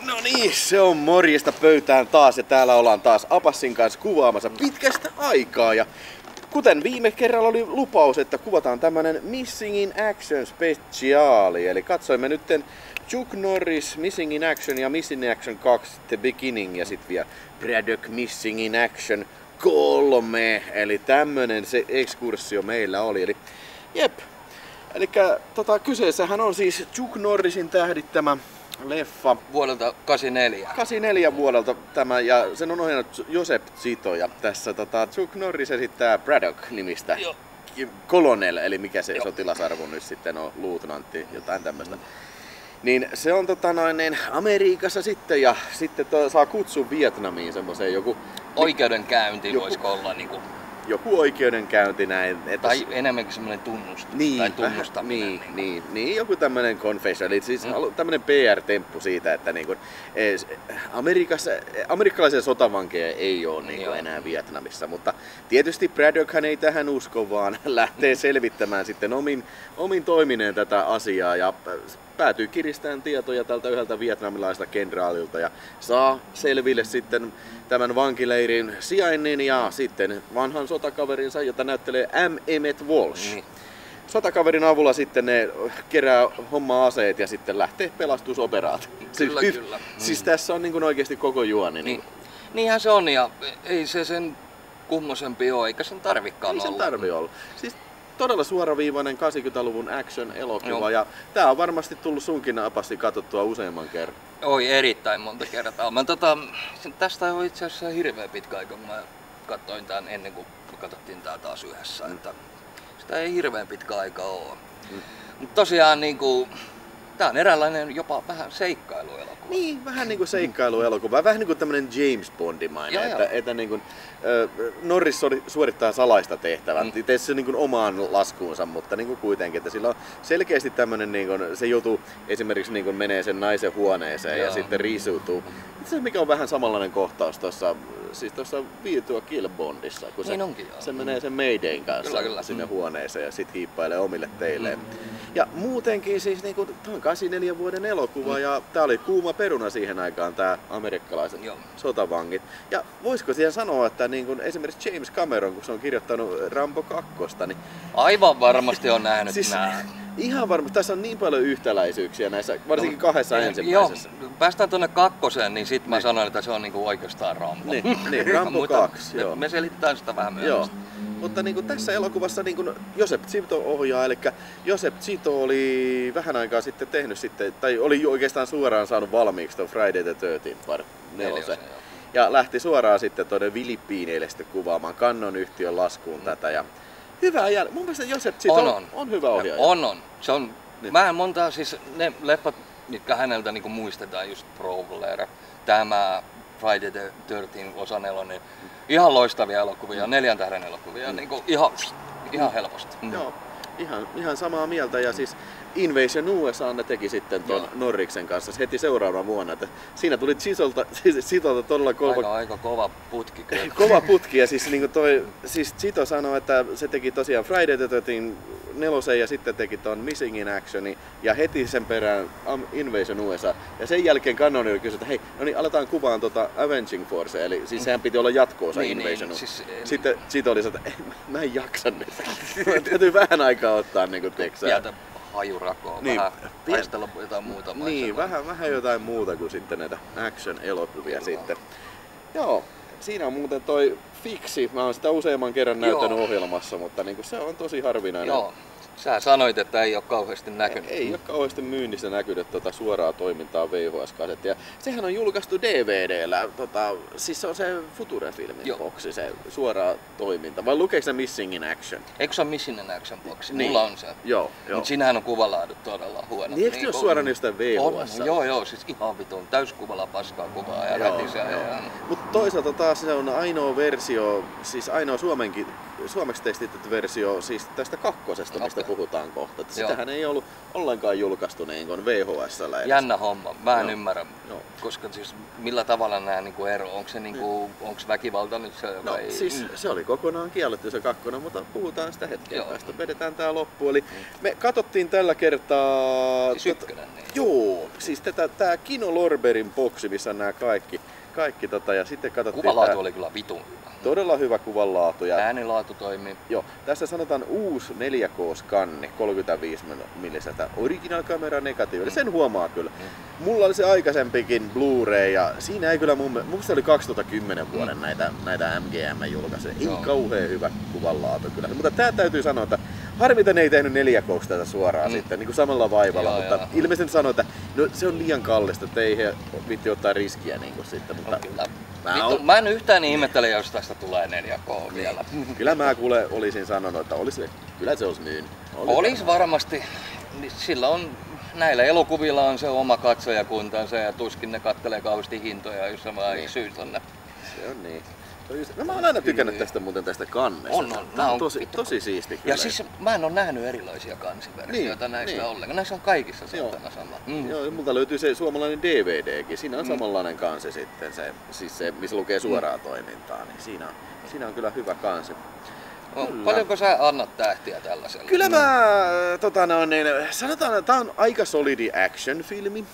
No niin, se on morjesta pöytään taas ja täällä ollaan taas Apassin kanssa kuvaamassa pitkästä aikaa. Ja kuten viime kerralla oli lupaus, että kuvataan tämmönen Missing in Action speciaali. Eli katsoimme nytten Chuck Norris Missing in Action ja Missing in Action 2 The Beginning ja sit vielä Braddock Missing in Action 3. Eli tämmönen se ekskursio meillä oli. Eli jep. Elikkä kyseessähän on siis Chuck Norrisin tähdittämä leffa. Vuodelta 84. 84 vuodelta tämä, ja sen on ohjannut Joseph Zito, ja tässä Chuck Norris esittää Braddock-nimistä Colonel, eli mikä se sotilasarvo nyt sitten on, luutnantti, jotain tämmöistä. Niin se on Amerikassa sitten, ja sitten saa kutsun Vietnamiin semmoiseen joku... Oikeudenkäynti voisiko olla niinku... Joku oikeudenkäynti näin. Tai enemmänkin semmoinen tunnustaminen. Niin, joku tämmönen confession, eli siis tämmönen PR-temppu siitä, että niinku, amerikkalaisia sotavankeja ei ole niinku enää Vietnamissa, mutta tietysti Braddockhan ei tähän usko, vaan lähtee selvittämään sitten omin toimineen tätä asiaa ja päätyy kiristämään tietoja tältä yhdeltä vietnamilaista kenraalilta ja saa selville sitten tämän vankileirin sijainnin ja sitten vanhan sotakaverinsa, jota näyttelee M. Emmett Walsh. Niin. Sotakaverin avulla sitten ne kerää hommaa aseet ja sitten lähtee pelastusoperaatioon. Kyllä. Siis tässä on niin oikeasti koko juoni. Niin. Niinhän se on ja ei se sen kummosempi ole, eikä sen tarvikaan olla. Ei sen tarvi olla. Siis todella suoraviivainen 80-luvun action-elokuva ja tää on varmasti tullut sunkin Apassi katsottua useamman kerran. Oi, erittäin monta kertaa. Tästä on itse asiassa hirveän pitkä aika, kun mä katsoin tän ennen kuin katsottiin tää taas yhdessä. Että sitä ei hirveän pitkä aika ole. Mutta tosiaan niinku, tää on eräänlainen jopa vähän seikkailuelokuva. Niin, vähän niinku seikkailuelokuva. Vähän niinku tämmönen James Bondimainen, että niinku, Norris suorittaa salaista tehtävää. Tee se niinku omaan laskuunsa, mutta niinku kuitenkin, että sillä on selkeästi tämmönen, niinku, se joutuu esimerkiksi niinku menee sen naisen huoneeseen ja sitten riisuutuu. Se mikä on vähän samanlainen kohtaus tuossa Viitua Kill Bondissa, kun se menee sen Maydayn kanssa sinne huoneeseen ja sit hiippailee omille teilleen. Ja muutenkin siis niinku, tää on 84 vuoden elokuva ja tää oli kuuma peruna siihen aikaan tää amerikkalaiset sotavangit. Ja voisiko siihen sanoa, että niinku esimerkiksi James Cameron, kun se on kirjoittanut Rambo 2, niin... Aivan varmasti on nähnyt siis, nää. Ihan varmasti. Tässä on niin paljon yhtäläisyyksiä näissä, varsinkin kahdessa ensimmäisessä. Joo, päästään tuonne 2, niin sit mä sanoin, että se on niinku oikeastaan Rambo. Niin Rambo 2, joo. Me selitetään sitä vähän myöhemmin. Mutta niin kuin tässä elokuvassa niin kuin Joseph Zito ohjaa, eli Joseph Zito oli vähän aikaa sitten tehnyt sitten, tai oli oikeastaan suoraan saanut valmiiksi tuon Friday the 13th Part 4. Ja lähti suoraan sitten tuonne Filippiineille sitten kuvaamaan Canon-yhtiön laskuun tätä. Ja hyvä mun mielestä Joseph Zito on hyvä ohjaaja. On. Se on, mä en monta, siis ne leffat, mitkä häneltä niin kuin muistetaan, just Prowler, tämä Friday the 13th osa 4, ihan loistavia elokuvia, 4 tähden elokuvia, niin kuin ihan helposti. Joo, ihan samaa mieltä ja siis Invasion USA ne teki sitten ton Norriksen kanssa heti seuraavana vuonna, että siinä tuli Zitolta todella aika kova putki kyllä. Kova putki ja siis niinku siis Zito sanoi, että se teki tosiaan Friday the 13th 4 ja sitten teki ton Missing in Actionin ja heti sen perään Invasion USA. Ja sen jälkeen Canonilla kysyi, että hei, no niin aletaan kuvaan Avenging Force, eli siis sehän piti olla jatko-osa Invasion USA. Siis, sitten Zito oli että mä en jaksa nyt. Täytyy vähän aikaa ottaa niinku teksää. Hajurakoa, vähän taistella jotain muuta. Niin, vähän jotain muuta kuin sitten näitä action-elokuvia sitten. Joo, siinä on muuten toi Fiksi. Mä oon sitä useamman kerran näyttänyt ohjelmassa, mutta niinku se on tosi harvinainen. Joo. Sä sanoit, että ei ole kauheasti näkynyt. Ei ole kauheasti myynnissä näkynyt suoraa toimintaa VHS-kasettia. Sehän on julkaistu DVD:llä, siis se on se Future-filmin boksi, se suoraa toiminta. Vai lukeeko se Missing in Action? Eikö se ole Missing in Action boksi? Niin. Mulla on se. Joo. Mut siinähän on kuvalaadut todella huono. Niin eikö se ole suoraan jostain VHS? Joo, siis ihan vitun täyskuvalla paskaa kuvaa ja rätisää. Mutta toisaalta taas se on ainoa versio, siis ainoa suomeksi tekstitetty versio siis tästä kakkosesta, mistä puhutaan kohta. Että sitähän ei ollut ollenkaan julkaistu niin kuin VHS:llä. Jännä homma. Mä en ymmärrä, koska siis millä tavalla nämä niinku ero, onko se niinku, onks väkivalta nyt se vai? Siis se oli kokonaan kielletty se kakkonen, mutta puhutaan sitä hetken päästä. Vedetään tää loppuun. Eli me katsottiin tällä kertaa... Siis ykkönen, niin. Joo, siis tää Kino Lorberin boksi, missä on nämä kaikki ja sitten katsottiin... Kuvalaatu oli kyllä vitun hyvä. Todella hyvä kuvanlaatu. Ja äänilaatu toimii. Joo, tässä sanotaan uusi 4K-skanni, 35 millisestä original camera negatiivilla. Sen huomaa kyllä. Mulla oli se aikaisempikin Blu-ray ja siinä ei kyllä mun mielestä oli 2010 vuoden näitä MGM-julkaisuja. Ei kauhean hyvä kuvanlaatu kyllä. Mutta tää täytyy sanoa, että harmi, että ne ei tehnyt 4K tätä suoraan sitten niin kuin samalla vaivalla, mutta ilmeisesti sanoi, että no, se on liian kallista, että ei he vitti ottaa riskiä niin kuin sitten. Mutta mä en yhtään ihmettele, jos tästä tulee 4K vielä. Kyllä mä kuule olisin sanonut, että kyllä se olisi myynyt. Olisi varmasti. Sillä on, näillä elokuvilla on se oma katsojakuntansa ja tuskin ne kattelee kauheasti hintoja, jos se vaan syy tonne. Se on niin. No, mä oon aina tykännyt tästä kannesta. Tää on tosi siisti kyllä. Ja siis mä en oo nähnyt erilaisia kansiversioita näistä ollenkaan. Näissä on kaikissa saatana sama. Joo, multa löytyy se suomalainen DVDkin. Siinä on samanlainen kansi sitten, se missä lukee suoraa toimintaa. Niin siinä on kyllä hyvä kansi. Paljonko sä annat tähtiä tällaiselle? Kyllä mä, sanotaan, että tää on aika solidi action-filmi.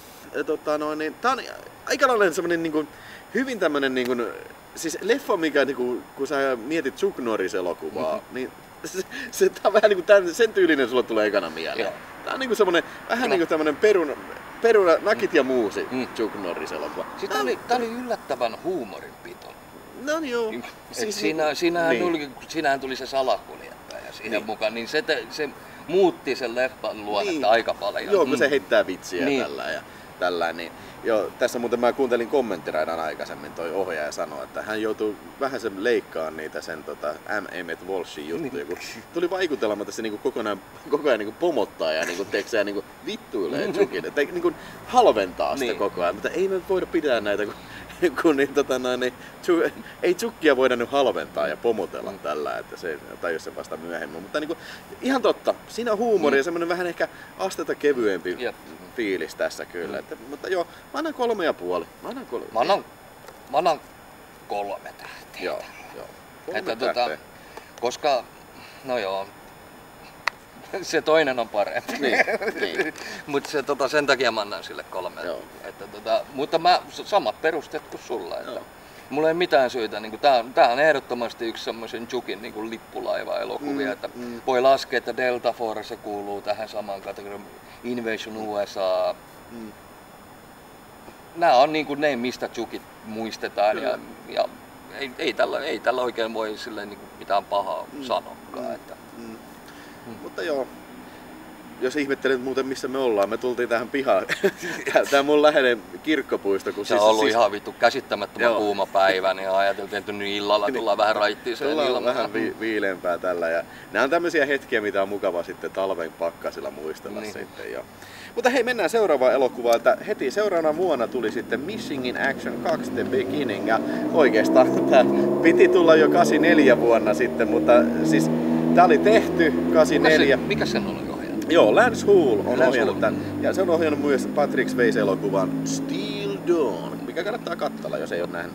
Tää on aika lailla semmonen niin kuin, hyvin tämmönen niin kuin, siis leffa, mikä niinku, kun sä mietit Chuck Norris-elokuvaa, niin tää on vähän niinku sen tyylinen sulla tulee ekana mieleen. Tää on niinku semmonen, vähän niinku tämmönen peruna, nakit ja muusi Chuck Norris-elokuva. Siis tää oli yllättävän huumorinpitoinen. No joo. Siis siinähän tuli se salakuljettaja siihen mukaan, niin se muutti sen leffan luonnetta aika paljon. Joo, kun se heittää vitsiä tällä niin. Joo, tässä muuten mä kuuntelin kommenttiraidan aikaisemmin, toi ohjaaja sanoi, että hän joutuu vähän sen leikkaamaan niitä sen M. Emmett Walshin juttuja, kun tuli vaikutelma, että se niinku koko ajan niinku pomottaa ja niinku vittuilee Chuckin, että niinku halventaa sitä koko ajan, mutta ei me voida pitää näitä, kun ei Chuckia voida nyt halventaa ja pomotella tällä, että se tajus sen vasta myöhemmin, mutta niinku, ihan totta, siinä on huumori ja semmoinen vähän ehkä astetta kevyempi fiilis tässä kyllä, mutta joo, mä annan 3,5. Mä annan 3 tähteä. Joo. 3 tähteä. Koska, no joo, se toinen on parempi. Niin. Mutta sen takia mä annan sille 3. Mutta samat perusteet kuin sulla. Mulla ei mitään syytä. Niin tää on ehdottomasti yksi semmoisen Chuckin niin lippulaiva-elokuvia. Voi laskea, että Delta Force kuuluu tähän samaan kategoriaan. Invasion USA. Nämä on niin kuin ne, mistä Chuckit muistetaan. Ja ei tällä oikein voi silleen, niin mitään pahaa sanoakaan. Mutta joo. Jos ihmettelet muuten missä me ollaan, me tultiin tähän pihaan. Tää mun läheinen kirkkopuisto. Kun se on ollut ihan vittu käsittämättömän kuuma päivä, niin ajateltiin, että nyt illalla tullaan vähän raittiiseen ilmaan. Vähän viileämpää tällä. Ja nämä on tämmöisiä hetkiä, mitä on mukava sitten talven pakkasilla muistella sitten. Jo. Mutta hei, mennään seuraavaan elokuvaan. Että heti seuraavana vuonna tuli sitten Missing in Action 2 The Beginning. Ja oikeastaan tää piti tulla jo 84 vuonna sitten, mutta siis tää oli tehty 84. Mikä sen oli ohjannut? Joo, Lance Hull on ohjannut tämän. Ja se on ohjannut myös Patrick Swayze-elokuvan Steel Dawn, mikä kannattaa katsella, jos ei ole nähnyt.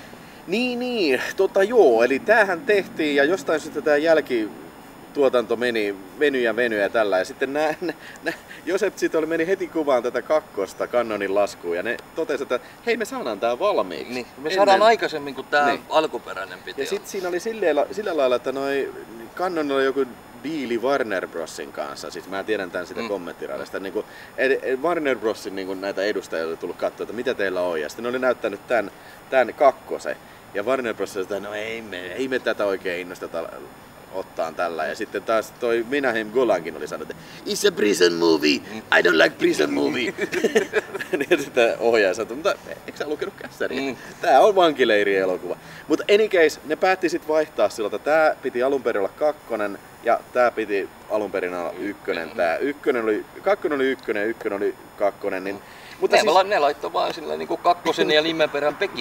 Joo, eli tämähän tehtiin ja jostain sitten tämä jälkituotanto meni ja tällä. Ja sitten Joseph sitten meni heti kuvaan tätä kakkosta Cannonin laskuun ja ne totesivat, että hei, me saadaan tää valmiiksi. Niin, me saadaan aikaisemmin kuin tää alkuperäinen piti. Ja sitten siinä oli sillä lailla, että Cannonilla oli joku diili Warner Brosin kanssa, siis mä tiedän tän sitä kommenttiradasta, niin Warner Brosin niin näitä edustajia oli tullut katsoa, että mitä teillä on, ja sitten ne oli näyttänyt tän kakkosen, ja Warner Bros sanoi, että no ei me tätä oikein innosteta ottaan tällä, ja sitten taas toi Menahem Golankin oli sanonut, että it's a prison movie, I don't like prison movie. Niin sitten ohjaaja sanoi, mutta eikö sä lukenut kässäriä? Tää on vankileirielokuva. Mutta any case, ne päätti sitten vaihtaa silloin, että tää piti alun perin olla 2, ja tää piti alun perin olla 1. Kakkonen oli 1 ja 1 oli 2. Niin, mutta ne laittoi vaan sillä niinku 2 ja nimen perään Pekinin.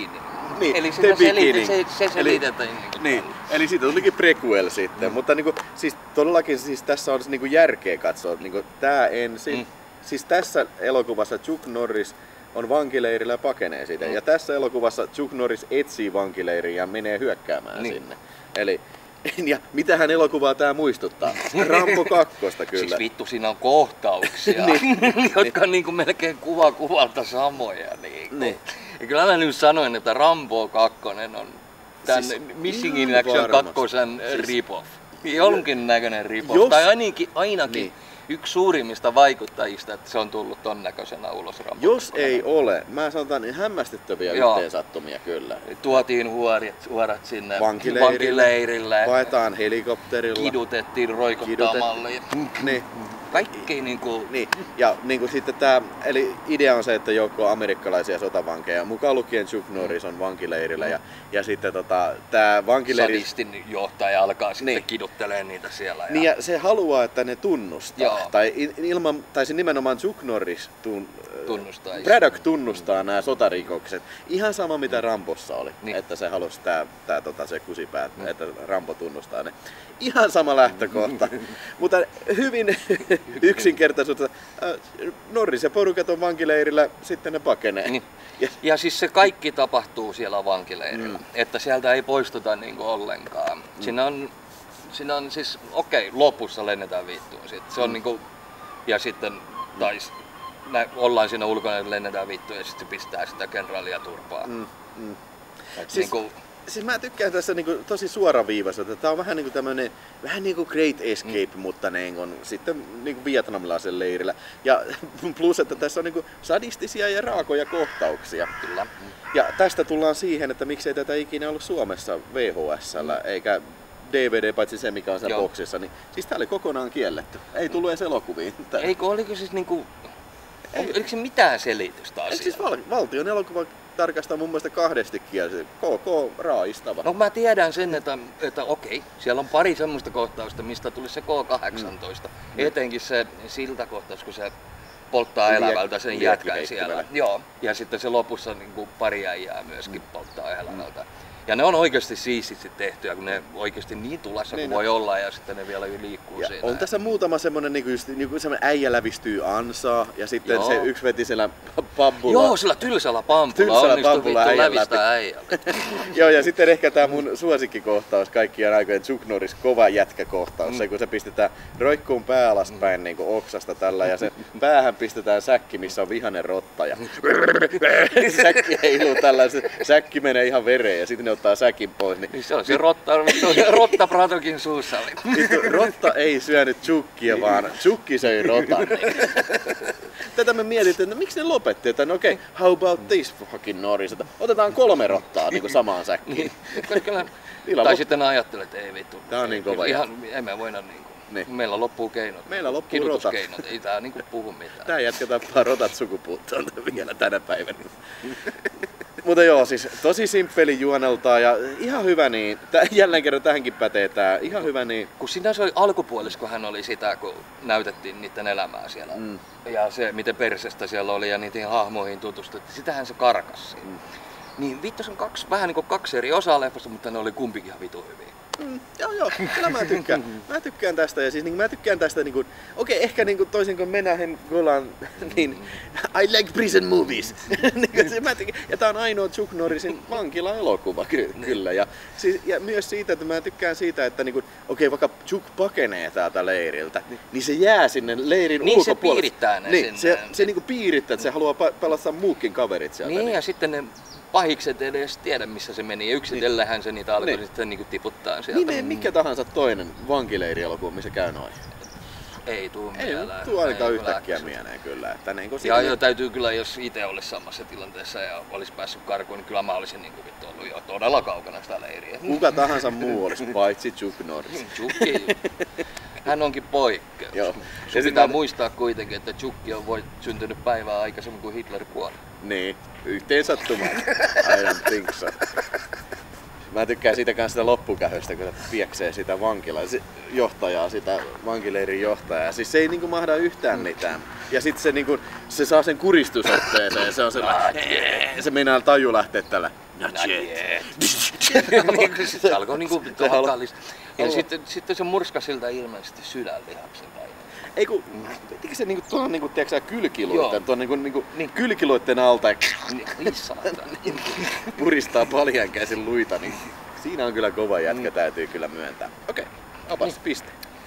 Niin, Eli The Beginning. se selitetään. Niin, eli siitä tulikin prequel sitten, mutta niinku, siis todellakin siis tässä on niinku järkeä katsoa, niinku, tää ensin, siis tässä elokuvassa Chuck Norris on vankileirillä ja pakenee siitä, ja tässä elokuvassa Chuck Norris etsii vankileiriä ja menee hyökkäämään sinne. Eli ja mitähän elokuvaa tää muistuttaa? Rambo 2 kyllä. Siis vittu, siinä on kohtauksia, jotka on niinku melkein kuva kuvalta samoja. Niin. Ja kyllä mä nyt sanoin, että Rambo 2 on tän siis Missing in Action 2 rip-off. Jonkin näköinen rip-off. Tai ainakin yksi suurimmista vaikuttajista, että se on tullut ton näköisenä ulos Rambo. Jos ei ole, mä sanotaan niin hämmästyttäviä yhteensattumia kyllä. Tuotiin huorat sinne vankileirille. Paetaan helikopterilla. Kidutettiin roikottamalla. Niin. Kaikki niinku... Niin, ja niinku sitten tää, eli idea on se, että joukko amerikkalaisia sotavankeja, mukaan lukien Chuck Norris on vankileirillä ja sitten tää vankileiri... Sadistin johtaja alkaa sitten kiduttelee niitä siellä. Niin ja se haluaa, että ne tunnustaa. Tai se nimenomaan Chuck Norris tunnustaa. Braddock tunnustaa nämä sotarikokset. Ihan sama mitä Rambossa oli, että se halusi se kusipää, että Rambo tunnustaa ne. Ihan sama lähtökohta, mutta hyvin yksinkertaisuutta. Norris ja porukat on vankileirillä, sitten ne pakenee. Niin. Ja siis se kaikki tapahtuu siellä vankileirillä, että sieltä ei poistuta niinku ollenkaan. Siinä on siis, lopussa lennetään viittuun. Se on niinku, ja sitten ollaan siinä ulkona ja lennetään viittuun ja sitten se pistää sitä kenraalia turpaan. Siis mä tykkään tässä niinku tosi suoraviivaista. Tää on vähän niinku tämmönen Great Escape, mutta sitten niinku vietnamilaisen leirillä. Ja plus, että tässä on niinku sadistisia ja raakoja kohtauksia. Kyllä. Ja tästä tullaan siihen, että miksei tätä ikinä ollut Suomessa VHS:llä eikä DVD, paitsi se mikä on siellä boksissa. Niin, siis tää oli kokonaan kielletty. Ei tullut edes elokuviin. Oliko siis niinku... Oliko se mitään selitystä asiaa? Siis valtion elokuva tarkastaa mun mielestä kahdesti kielisesti. KK raa'istava. No mä tiedän sen, että siellä on pari semmoista kohtausta, mistä tuli se K-18. Etenkin se siltakohtaus, kun se polttaa elävältä sen jätkän siellä. Joo. Ja sitten se lopussa niin pari äijää myöskin polttaa elävältä. Ja ne on oikeasti siististi tehtyä, kun ne oikeasti niin tulassa kuin voi olla ja sitten ne vielä liikkuu siinä. On tässä muutama semmonen, niin semmonen äijä lävistyy ansaa ja sitten se yksi veti siellä pampulla. Joo, sillä tylsällä pampulla onnistui vittu lävistää äijälle. Joo, ja sitten ehkä tää mun suosikkikohtaus kaikkien aikojen Chuck Norris kova jätkäkohtaus. Se kun se pistetään roikkuun pää alaspäin niin oksasta tällä ja se päähän pistetään säkki, missä on vihainen rotta ja säkki heiluu tällä, se säkki menee ihan vereen ja sitten ne ottaa säkin pois. Niin se on se rotta Bradockin suussa. Rotta ei syönyt Chuckia, vaan Chucki söi rotan. Tätä me mietittiin, että miksi ne lopetti, että how about this fucking Norris, että otetaan 3 rottaa niin kuin samaan säkkiin. Tai sitten ajattelee, että ei vittu. Tää on niin kova. Emme voida niin. Meillä loppuu keinot. Meillä loppuu rotat. Ei tää niinku puhu mitään. Tää jatketaan rotat sukupuuttoon vielä tänä päivänä. Mutta joo, siis tosi simppeli juoneltaan ja ihan hyvä niin. Jälleen kerran tähänkin pätee tää. Ihan hyvä niin. Kun siinä se oli alkupuolissa, kun hän oli sitä, kun näytettiin niiden elämää siellä. Ja se, miten persestä siellä oli ja niihin hahmoihin tutustuttiin. Sitähän se karkas siinä. Niin vittu se on vähän niin kuin 2 eri osaa leffasta, mutta ne oli kumpikin ihan vitu hyviä. Joo, kyllä mä tykkään. Mä tykkään tästä ja siis mä tykkään tästä niinku ehkä niinku toisin kuin Menahem Golan niin I like prison movies. Ja tää on ainoa Chuck Norrisin vankila-elokuva kyllä. Ja myös siitä, että mä tykkään siitä, että niinku vaikka Chuck pakenee täältä leiriltä, niin se jää sinne leirin ulkopuolelle. Se piirittää ne sinne. Se niinku piirittää, että se haluaa pelastaa muukin kaverit sieltä. Niin ja sitten ne pahikset ei edes tiedä missä se meni ja yksitellähän se niitä alkoi sitten niinku tiputtaa sieltä. Niin mikä tahansa toinen vankileirielokuva, missä käy noin. Ei tuu mieleen. Ei tuu ainakaan yhtäkkiä mieleen kyllä. Että niin ja täytyy kyllä, jos itse olisi samassa tilanteessa ja olisi päässyt karkuun, niin kyllä mä olisin niin vittu ollut jo todella kaukana sitä leiriä. Kuka tahansa muu olisi, paitsi Chuck Norris. Hän onkin poikkeus. Joo. Sun pitää muistaa kuitenkin, että Chuck on syntynyt päivää aikaisemmin kuin Hitler kuoli. Niin, yhteen sattumaan. I don't think so. Mä tykkään siitä kanssa sitä loppukähystä, kun se pieksee sitä johtajaa, sitä vankileirin johtajaa. Siis se ei niinku mahda yhtään mitään. Ja sit se, niinku, se saa sen kuristusotteeseen ja se on sellainen, se meinaa taju lähteä tällä. Not yet. Se alkoi niinku tuohon kallista. Ja sitten se murskasi siltä ilmeisesti sydänlihaksen. Ei kun, pitikö se niinku tuolla niinku, tiiäksä, kylkiluitten, tuon niinku kylkiluitten alta ja puristaa paljankäisin luita, niin siinä on kyllä kova jätkä, täytyy kyllä myöntää. Okei, opas piste.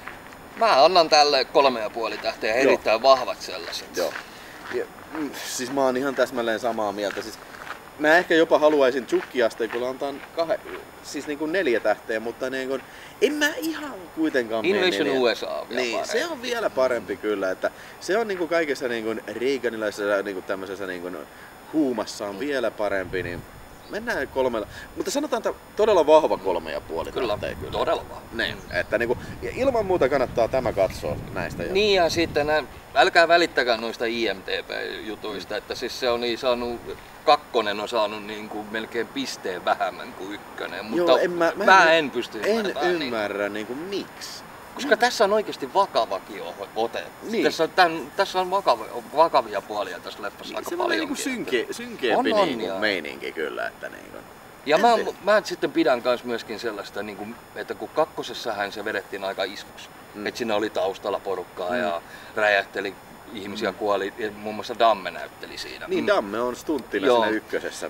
Mä annan tälle 3,5 tähteä, erittäin vahvat sellaiset. Joo. Ja, siis mä oon ihan täsmälleen samaa mieltä. Siis, mä ehkä jopa haluaisin Chukki-asteikolla antaa siis niinku 4 tähteä, mutta niinku, en mä ihan kuitenkaan Invasion USA on vielä niin, parempi. se on vielä parempi kyllä, että se on niinku kaikessa niinku Reaganilaisessa niinku tämmöisessä niinku huumassa on vielä parempi, niin mennään 3. Mutta sanotaan, että todella vahva 3,5 Kyllä, tähteä kyllä. todella vahva. Niin, että niinku, ilman muuta kannattaa tämä katsoa näistä. Niin ja sitten älkää välittäkää noista IMDb-jutuista, että siis se on niin saanut, 2 on saanut niin kuin melkein pisteen vähemmän kuin 1, mutta joo, mä en pysty ymmärtämään. En ymmärrä niinku miksi. Koska tässä on oikeasti vakavakin ote. Niin. Tässä on vakavia puolia tässä leffassa aika paljon. Niinku synkeämpi niinku meininki kyllä, että niinku. Ja mä sitten pidän kans myöskin sellaista, niinku, että kun 2:ssahan se vedettiin aika iskuksi. Että siinä oli taustalla porukkaa ja räjähteli, ihmisiä kuoli, ja muun muassa Damme näytteli siinä. Niin, Damme on stunttina siinä 1:ssä.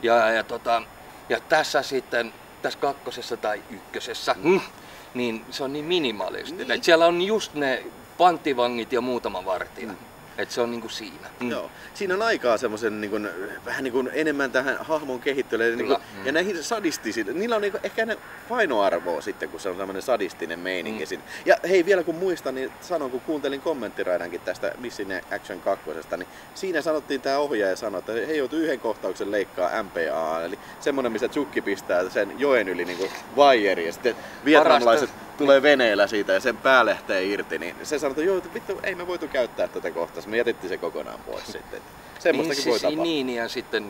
Ja tässä sitten, tässä 2:ssa tai 1:ssä, niin se on niin minimalistinen. Niin. Siellä on just ne panttivangit ja muutama vartija. Että se on niinku siinä. Joo. Siinä on aikaa semmoisen niinku, vähän niinku enemmän tähän hahmon kehittelyyn niinku, ja näihin sadistisiin. Niillä on niinku, ehkä ne painoarvoa sitten, kun se on semmoinen sadistinen meininki siinä. Ja hei, vielä kun muistan, niin sanon, kun kuuntelin kommenttiraidankin tästä Missing Action 2, niin siinä sanottiin, tämä ohjaaja sanoi, että he joutuu yhden kohtauksen leikkaa MPA, eli semmoinen, missä Chukki pistää sen joen yli niinku vaijeri, ja sitten vietnamilaiset tulee veneellä siitä ja sen pää lähtee irti, niin se sanoi, että joo, vittu, ei me voitu käyttää tätä kohtaa, me jätettiin se kokonaan pois sitten. Semmoistakin voi tapahtua. Niin, ja sitten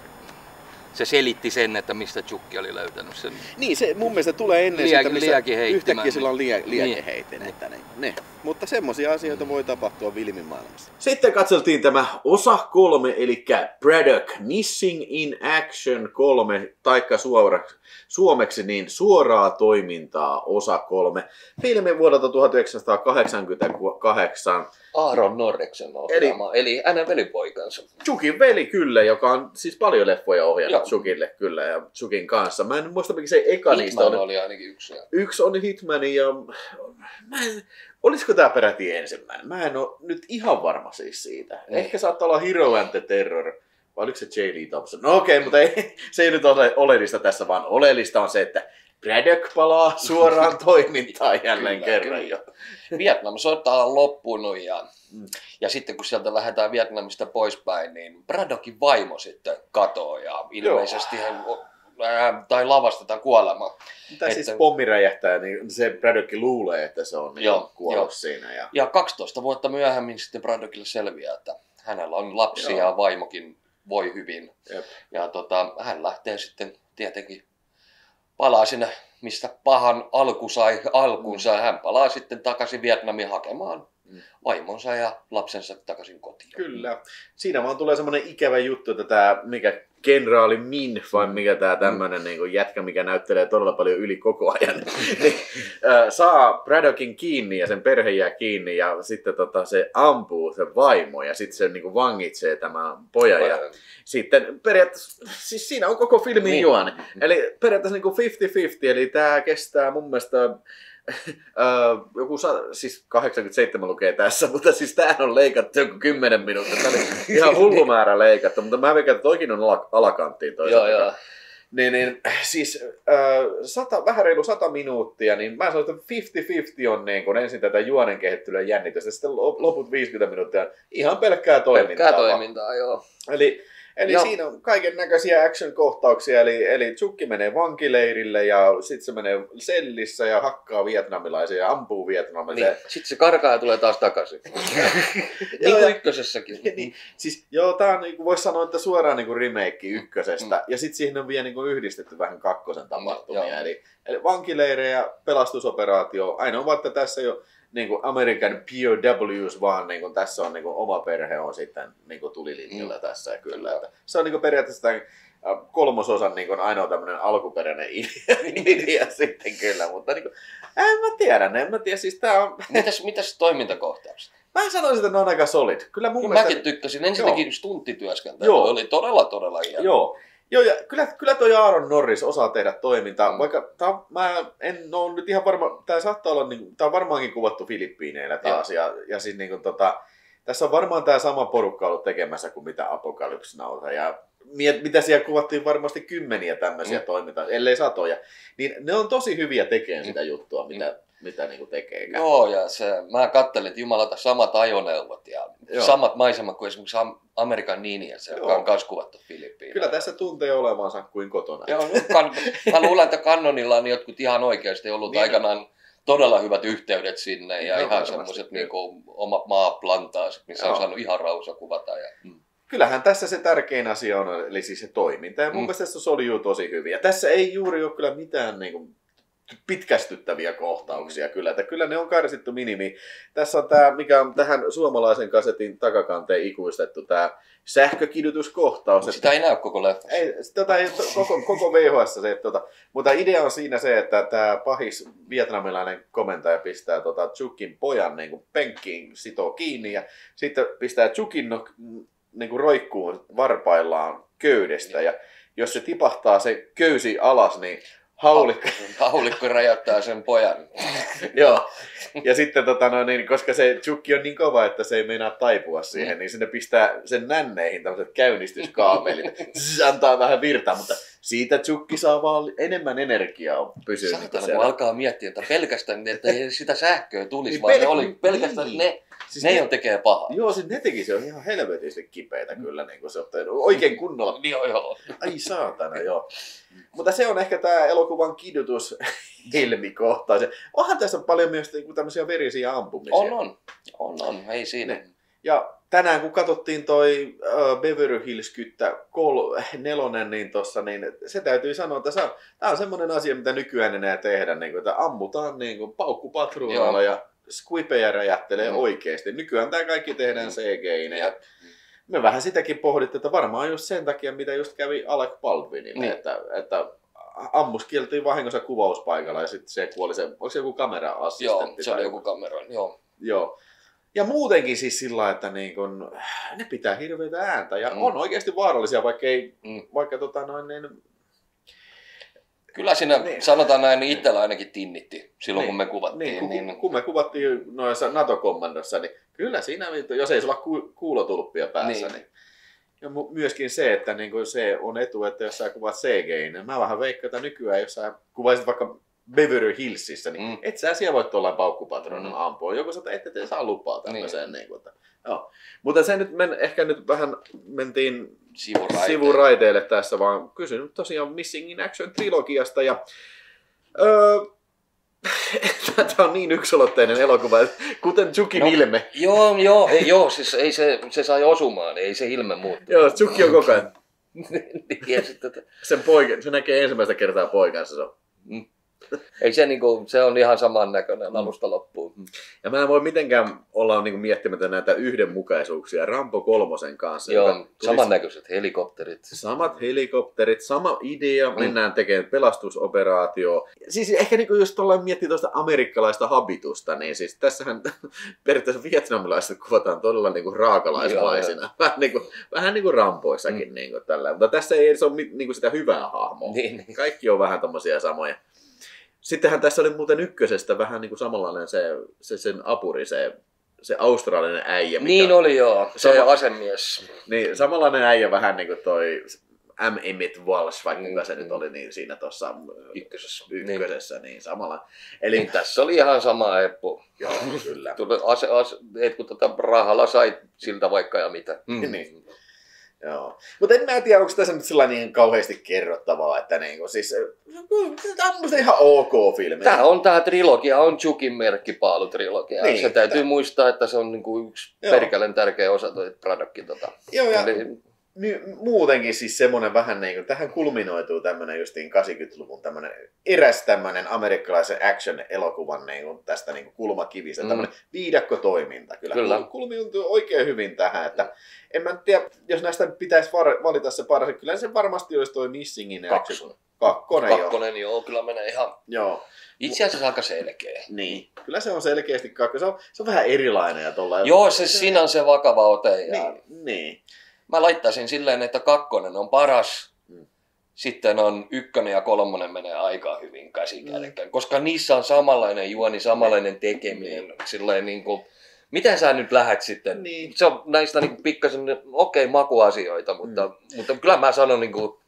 se selitti sen, että mistä Chukki oli löytänyt sen. Niin, se mun mielestä tulee ennen sitä, missä yhtäkkiä sillä on liekeheitin. Niin. Mutta semmoisia asioita voi tapahtua filmin maailmassa. Sitten katseltiin tämä osa 3, eli Braddock Missing in Action 3, taikka suomeksi niin suoraa toimintaa osa 3. Filmi vuodelta 1988. Aaron Norreksen ohjaama, eli hänen velipoikansa. Chukin veli kyllä, joka on siis paljon leffoja ohjannut Chukille kyllä ja Chukin kanssa. Mä en muista mikä se eka niistä oli ainakin yksi. Yksi on Hitman ja olisiko tää peräti ensimmäinen? Mä en oo nyt ihan varma siis siitä. Ehkä saattaa olla Hero and the Terror. Vai oliko se J. Lee Thompson? No okei, mutta se ei nyt ole oleellista tässä, vaan oleellista on se, että Braddock palaa suoraan toimintaan jälleen kerran jo. Vietnam-sota on loppunut ja sitten kun sieltä lähdetään Vietnamista poispäin, niin Braddockin vaimo sitten katoo ja ilmeisesti tai lavastetaan kuolema. Tai siis pommi räjähtää, niin se Braddock luulee, että se on kuollut siinä. Ja 12 vuotta myöhemmin sitten Braddockille selviää, että hänellä on lapsia ja vaimokin voi hyvin. Jep. Ja hän lähtee sitten tietenkin palaa sinne, mistä pahan alku sai alkunsa. Hän palaa sitten takaisin Vietnamiin hakemaan vaimonsa ja lapsensa takaisin kotiin. Kyllä. Siinä vaan tulee semmoinen ikävä juttu, että tämä mikä kenraali Min, vai mikä tämä tämmöinen niin jätkä, mikä näyttelee todella paljon yli koko ajan, niin, saa Braddockin kiinni ja sen perhe jää kiinni ja sitten se ampuu sen vaimo ja sitten se niin vangitsee tämän pojan. Ja sitten periaatteessa, siis siinä on koko filmin juoni. Eli periaatteessa niin 50-50, eli tämä kestää mun mielestä siis 87 lukee tässä, mutta siis tämähän on leikattu joku 10 minuuttia. Tämä oli ihan hullu määrä leikattu, mutta mä veikkaan, että toikin on alakanttiin toisaalta. Niin, siis vähän reilu 100 minuuttia, niin mä sanoin, että 50-50 on niin kun ensin tätä juonen kehittelyä jännitystä, sitten loput 50 minuuttia ihan pelkkää toimintaa. Pelkkää toimintaa, joo. Eli Eli siinä on kaiken näköisiä action-kohtauksia, eli Tsukki menee vankileirille ja sitten se menee sellissä ja hakkaa vietnamilaisia ja ampuu vietnamilaisia. Niin. Sitten se karkaa ja tulee taas takaisin. Niin kuin ykkösessäkin. Niin, siis tää on niin voisi sanoa, että suoraan niin remake ykkösestä ja sitten siihen on vielä niin yhdistetty vähän kakkosen tapahtumia. Eli vankileirejä, pelastusoperaatio, ainoa että tässä jo niin kuin American POWs, vaan niin kuin tässä on niin kuin oma perhe on sitten niin kuin tulilinjalla tässä ja kyllä. Että se on niin kuin periaatteessa tämän kolmososan niin kuin ainoa tämmöinen alkuperäinen idea sitten kyllä, mutta niin kuin, en mä tiedä, siis tää on... Mitäs toimintakohtaukset? Mä sanoisin, että ne on aika solid. Kyllä mun mielestä... Mäkin tykkäsin, ensinnäkin stuntityöskentely oli todella hieno. Joo, ja kyllä toi Aaron Norris osaa tehdä toimintaa, vaikka mä en ole nyt ihan varma, tää saattaa olla, tää on varmaankin kuvattu Filippiineillä taas, ja siis niin kuin, tässä on varmaan tää sama porukka ollut tekemässä kuin mitä Apocalypse Nowta, ja mitä siellä kuvattiin varmasti kymmeniä tämmöisiä toimintaa, ellei satoja, niin ne on tosi hyviä tekemään sitä juttua, mitä niin kuin tekee. Joo, ja mä kattelin, että jumalata samat ajoneuvot ja samat maisemat kuin esimerkiksi Amerikan Ninjas, joka on myös kuvattu Filippiineillä. Kyllä tässä tuntee olevansa kuin kotona. Joo, mä luulen, että Canonilla on jotkut ihan oikeasti ollut aikanaan todella hyvät yhteydet sinne ja ihan semmoiset niinku omat maaplantaasit, missä on saanut ihan rauhassa kuvata. Kyllähän tässä se tärkein asia on, eli siis se toiminta. Ja mun mielestä tässä soljuu tosi hyvin. Ja tässä ei juuri ole kyllä mitään niinku pitkästyttäviä kohtauksia kyllä, että kyllä ne on karsittu minimi. Tässä on tämä, mikä on tähän suomalaisen kasetin takakanteen ikuistettu, tämä sähkökidutuskohtaus. Sitä ei näy koko leffassa. Ei koko VHS se, mutta idea on siinä se, että tämä pahis vietnamilainen komentaja pistää Chukin pojan niin kuin penkkiin, sitoo kiinni ja sitten pistää Chukin niin kuin roikkuun varpaillaan köydestä ja jos se tipahtaa se köysi alas, niin haulikko räjäyttää sen pojan. Joo. Ja sitten koska se Chukki on niin kova, että se ei meinaa taipua siihen, niin sinne pistää sen nänneihin tämmöiset käynnistyskaapelit. Se antaa vähän virtaa, mutta siitä Chukki saa vaan enemmän energiaa pysyä. Saatana, kun alkaa miettiä, että pelkästään, että ei sitä sähköä tulisi, niin vaan ne oli pelkästään siis ne tekee pahaa. Joo, siis ne teki se on ihan helvetisti kipeitä kyllä, niin kuin se on oikein kunnolla. Joo. Ai saatana, joo. Mutta se on ehkä tämä elokuvan kidutus helmikohtaus. Onhan tässä paljon myös tämmöisiä verisiä ampumisia. On, ei siinä. Ja tänään kun katsottiin toi Beverly Hills Kyttä 4, niin se täytyy sanoa, että tämä on semmoinen asia, mitä nykyään enää tehdä, niin kuin, että ammutaan niin kuin paukkupatruunalla ja squipeja räjähtelee oikeasti. Nykyään tämä kaikki tehdään CG:inä ja me vähän sitäkin pohdittiin, että varmaan just sen takia, mitä just kävi Alec Baldwinille, että ammuskiltiin vahingossa kuvauspaikalla ja sitten se kuoli onko se joku kamera-assistentti? Joo, se oli joku kamera, joo. Ja muutenkin siis sillä, että niin kun, ne pitää hirveätä ääntä ja on oikeasti vaarallisia, Kyllä siinä sanotaan näin, niin itsellä ainakin tinnitti silloin, kun me kuvattiin. Kun me kuvattiin noissa NATO-kommandossa, niin kyllä siinä, jos ei sulla kuulotulppia päässä, niin. Ja myöskin se, että niin se on etu, että jos sä kuvat CG:in, niin mä vähän veikkaan, että nykyään, jos sä kuvaisit vaikka Beverly Hillsissä, niin et sä siellä voi tuollain paukkupatronilla ampua. Joku sanoo, että ette saa lupaa tämmöiseen. Niin. Joo. Mutta se nyt ehkä nyt vähän mentiin sivuraiteille tässä, vaan kysyn tosiaan Missing in Action -trilogiasta. Ja, tämä on niin yksolotteinen elokuva, kuten Chukin ilme. Joo, siis ei se sai osumaan, ei se ilme muuttu. Joo, Chuki on koko ajan. Sen se näkee ensimmäistä kertaa poikansa. Ei se on ihan samannäköinen alusta loppuun. Ja mä en voi mitenkään olla miettimättä näitä yhdenmukaisuuksia Rambo 3 kanssa. Joo, samannäköiset helikopterit. Samat helikopterit, sama idea, mennään tekemään pelastusoperaatio. Siis ehkä jos ollaan miettiä tuosta amerikkalaista habitusta, niin siis tässähän periaatteessa vietnamilaiset kuvataan todella raakalaismaisina. Vähän niin kuin Ramboissakin tällä. Mutta tässä ei se ole sitä hyvää hahmoa. Niin. Kaikki on vähän tommosia samoja. Sittenhän tässä oli muuten ykkösestä vähän niin kuin samanlainen sen apuri, se australialainen äijä. Niin oli joo, se asemies. Niin, samanlainen äijä vähän niin kuin toi M. Emmett Walsh, vaikka se nyt oli niin siinä tuossa ykkösessä niin samalla. Eli niin, tässä oli ihan sama eppu. Joo, kyllä. Kun rahalla sai siltä vaikka ja mitä. Niin. Joo. Mutta en mä tiedä, onko tässä nyt sellainen niin kauheasti kerrottavaa, että niinku, siis, tämä on musta ihan ok filmi. Tämä trilogia on Chukin merkkipaalutrilogia. Niin, se täytyy muistaa, että se on niinku yksi perkelen tärkeä osa toi Braddock. Joo, ja muutenkin siis semmoinen vähän niin kuin, tähän kulminoituu tämmöinen justiin 80-luvun eräs tämmöinen amerikkalaisen action-elokuvan niin kuin, tästä niin kuin kulmakivistä, tämmöinen viidakkotoiminta. Kyllä. Kulminoituu oikein hyvin tähän, että en mä tiedä, jos näistä pitäisi valita se paras, kyllä se varmasti olisi toi Missing in Action. Kakkonen, joo, kyllä menee ihan... Joo. Itse asiassa aika selkeä. Niin, kyllä se on selkeästi kakkonen. Se on vähän erilainen ja tollain. Joo, siinä on se vakava ote. Ja... Niin. Mä laittaisin silleen, että 2 on paras, sitten on 1 ja 3 menee aika hyvin käsikädekkäin, koska niissä on samanlainen juoni, samanlainen tekeminen. Silleen niin kuin, miten sä nyt lähdet sitten? Niin. Se on näistä niin pikkasen makuasioita, mutta kyllä mä sanon, niin kuin,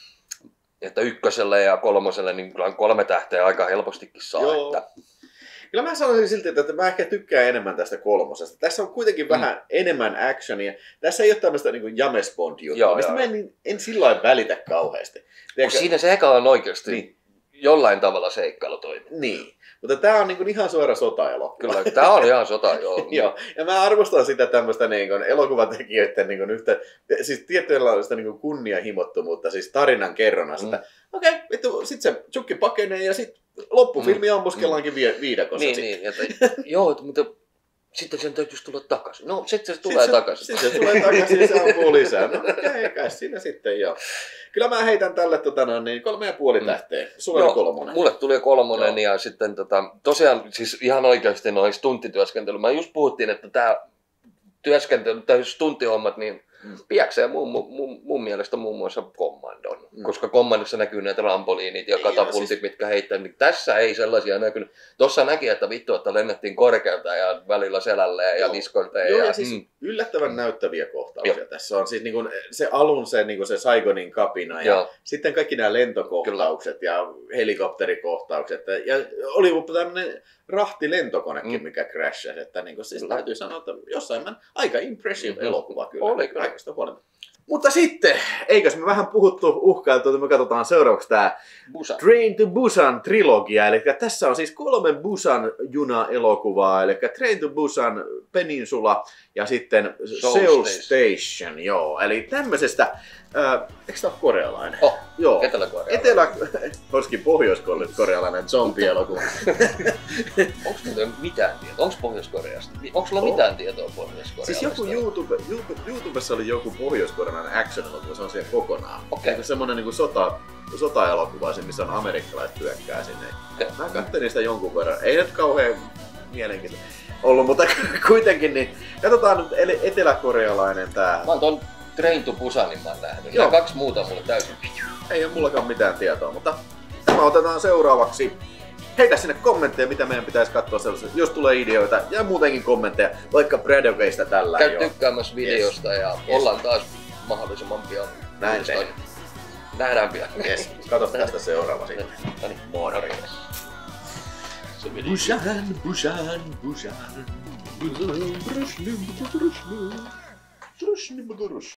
että 1 ja 3 niin kyllä 3 tähteä aika helpostikin saa. Että... Kyllä mä sanoisin silti, että mä ehkä tykkään enemmän tästä 3. Tässä on kuitenkin vähän enemmän actionia. Tässä ei ole tämmöistä niin James Bond-juttua, mistä mä en sillä lailla välitä kauheasti. Siinä se eka on oikeasti jollain tavalla seikkailutoimi. Niin, mutta tää on niin ihan suora sotaelokuva. Kyllä, tää on ihan sota, joo. Joo, ja mä arvostan sitä tämmöistä niin elokuvatekijöiden niin yhtä, siis tietynlaista niin kunnianhimottomuutta, siis tarinan kerronnassa, että okei, sit se Chukki pakenee ja sit loppufilmi ammuskellaankin viidakossa. Niin, joo, mutta sitten sen täytyisi tulla takaisin. No, sitten se tulee takaisin. Sitten se tulee takaisin ja se ampuu lisää. No, eikä siinä sitten, joo. Kyllä mä heitän tälle 3,5 tähteä. Sulla oli 3. Mulle tuli 3 ja sitten tosiaan siis ihan oikeasti noin stunttityöskentely. Mä just puhuttiin, että tää työskentely, tai stunttihommat, niin piäksee mun mielestä muun muassa Commandon, koska Commandossa näkyy näitä rampoliinit ja katapultit, siis... mitkä heittää, niin tässä ei sellaisia näkynyt. Tossa näki, että vittu, että lennettiin korkealta ja välillä selälleen ja niskoilteen. Joo, ja siis yllättävän näyttäviä kohtauksia. Tässä on siis niin kuin se alun se, niin kuin se Saigonin kapina ja sitten kaikki nämä lentokohtaukset ja helikopterikohtaukset. Ja oli tämmöinen rahtilentokonekin, mikä crashasi. Että niin kuin, siis täytyy sanoa, että jossain aika impressive elokuva kyllä. Oli kyllä. Mutta sitten, eikös me vähän puhuttu uhkailtu, että me katsotaan seuraavaksi tämä Train to Busan trilogia. Eli tässä on siis 3 Busan juna-elokuvaa, eli Train to Busan Peninsula ja sitten Seoul Station. Joo, eli tämmöisestä, eikö tämä ole korealainen? Joo. Olisikin pohjois-korealainen zombie-elokuva. Onko muuten mitään tietoa? Onko Pohjois-Koreasta? Onko sulla mitään tietoa Pohjois-Koreasta? Siis joku YouTubessa oli joku pohjois-korealainen action-elokuva, se on siellä kokonaan. Okay. Semmoinen niin sota-elokuva, missä on amerikkalaiset hyökkää sinne. Okay. Mä katselin sitä jonkun verran. Ei nyt kauhean mielenkiintoista ollut, mutta kuitenkin niin. Katsotaan nyt eteläkorealainen tää. Mä oon ton Train to Busanin mä oon nähnyt. Nämä 2 muuta mulle täysin. Ei ole mullakaan mitään tietoa, mutta tämä otetaan seuraavaksi. Heitä sinne kommentteja, mitä meidän pitäisi katsoa sellaisia, jos tulee ideoita ja muutenkin kommentteja, vaikka Braddockista tällä. Käy tykkäämässä videosta ja ollaan taas mahdollisimman pian. Näin tein. Nähdään pian. Yes. Katso tästä seuraava sitten. Noniin, morjens. Busan.